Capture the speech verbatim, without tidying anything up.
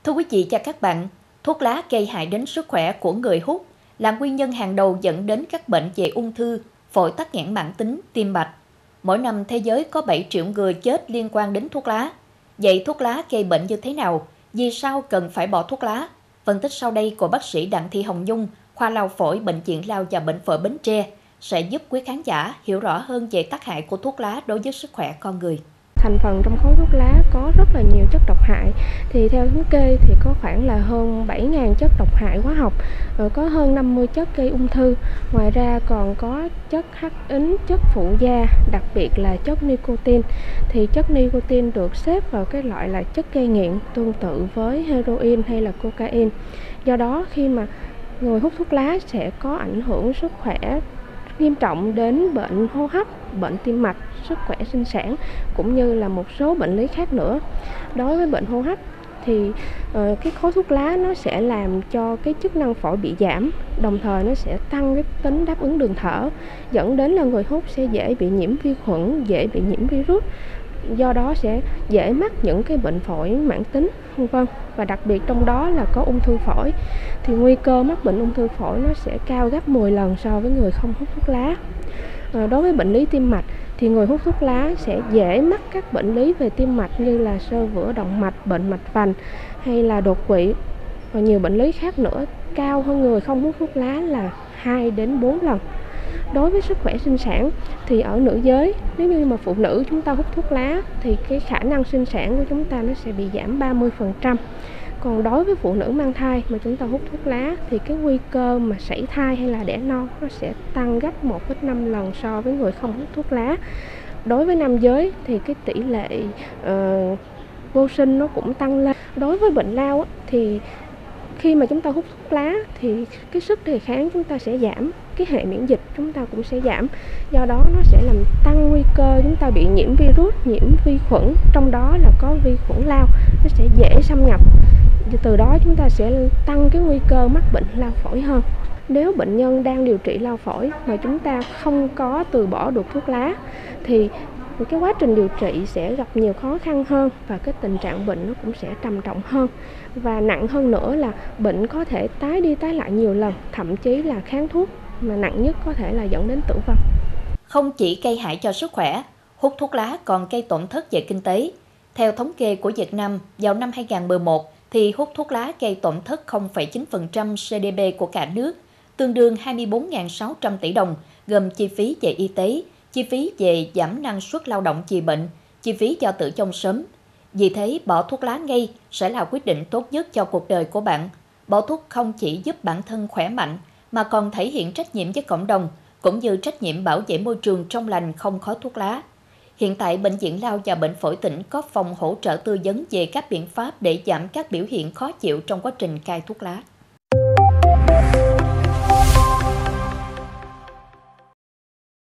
Thưa quý vị và các bạn, thuốc lá gây hại đến sức khỏe của người hút là nguyên nhân hàng đầu dẫn đến các bệnh về ung thư, phổi tắc nghẽn mãn tính, tim mạch. Mỗi năm thế giới có bảy triệu người chết liên quan đến thuốc lá. Vậy thuốc lá gây bệnh như thế nào? Vì sao cần phải bỏ thuốc lá? Phân tích sau đây của bác sĩ Đặng Thị Hồng Nhung, khoa lao phổi Bệnh viện Lao và Bệnh phổi Bến Tre sẽ giúp quý khán giả hiểu rõ hơn về tác hại của thuốc lá đối với sức khỏe con người. Thành phần trong khói thuốc lá có rất là nhiều chất độc hại. Thì theo thống kê thì có khoảng là hơn bảy nghìn chất độc hại hóa học, có hơn năm mươi chất gây ung thư. Ngoài ra còn có chất hắc ính, chất phụ gia, đặc biệt là chất nicotine. Thì chất nicotine được xếp vào cái loại là chất gây nghiện tương tự với heroin hay là cocaine. Do đó khi mà người hút thuốc lá sẽ có ảnh hưởng sức khỏe nghiêm trọng đến bệnh hô hấp, bệnh tim mạch, sức khỏe sinh sản cũng như là một số bệnh lý khác nữa. Đối với bệnh hô hấp thì uh, cái khói thuốc lá nó sẽ làm cho cái chức năng phổi bị giảm, đồng thời nó sẽ tăng cái tính đáp ứng đường thở, dẫn đến là người hút sẽ dễ bị nhiễm vi khuẩn, dễ bị nhiễm virus. Do đó sẽ dễ mắc những cái bệnh phổi mãn tính, vân vân. Và đặc biệt trong đó là có ung thư phổi. Thì nguy cơ mắc bệnh ung thư phổi nó sẽ cao gấp mười lần so với người không hút thuốc lá. À, đối với bệnh lý tim mạch thì người hút thuốc lá sẽ dễ mắc các bệnh lý về tim mạch như là xơ vữa động mạch, bệnh mạch vành hay là đột quỵ và nhiều bệnh lý khác nữa, cao hơn người không hút thuốc lá là hai đến bốn lần. Đối với sức khỏe sinh sản thì ở nữ giới, nếu như mà phụ nữ chúng ta hút thuốc lá thì cái khả năng sinh sản của chúng ta nó sẽ bị giảm ba mươi phần trăm. Còn đối với phụ nữ mang thai mà chúng ta hút thuốc lá thì cái nguy cơ mà sảy thai hay là đẻ non nó sẽ tăng gấp một phẩy năm lần so với người không hút thuốc lá. Đối với nam giới thì cái tỷ lệ uh, vô sinh nó cũng tăng lên. Đối với bệnh lao thì khi mà chúng ta hút thuốc lá thì cái sức đề kháng chúng ta sẽ giảm, cái hệ miễn dịch chúng ta cũng sẽ giảm. Do đó nó sẽ làm tăng nguy cơ chúng ta bị nhiễm virus, nhiễm vi khuẩn, trong đó là có vi khuẩn lao, nó sẽ dễ xâm nhập. Từ đó chúng ta sẽ tăng cái nguy cơ mắc bệnh lao phổi hơn. Nếu bệnh nhân đang điều trị lao phổi mà chúng ta không có từ bỏ được thuốc lá thì cái quá trình điều trị sẽ gặp nhiều khó khăn hơn và cái tình trạng bệnh nó cũng sẽ trầm trọng hơn. Và nặng hơn nữa là bệnh có thể tái đi tái lại nhiều lần, thậm chí là kháng thuốc, mà nặng nhất có thể là dẫn đến tử vong. Không chỉ gây hại cho sức khỏe, hút thuốc lá còn gây tổn thất về kinh tế. Theo thống kê của Việt Nam, vào năm hai nghìn không trăm mười một thì hút thuốc lá gây tổn thất không phẩy chín phần trăm giê đê pê của cả nước, tương đương hai mươi bốn nghìn sáu trăm tỷ đồng, gồm chi phí về y tế, chi phí về giảm năng suất lao động vì bệnh, chi phí do tử vong sớm. Vì thế, bỏ thuốc lá ngay sẽ là quyết định tốt nhất cho cuộc đời của bạn. Bỏ thuốc không chỉ giúp bản thân khỏe mạnh, mà còn thể hiện trách nhiệm với cộng đồng, cũng như trách nhiệm bảo vệ môi trường trong lành không khói thuốc lá. Hiện tại, Bệnh viện Lao và Bệnh phổi tỉnh có phòng hỗ trợ tư vấn về các biện pháp để giảm các biểu hiện khó chịu trong quá trình cai thuốc lá.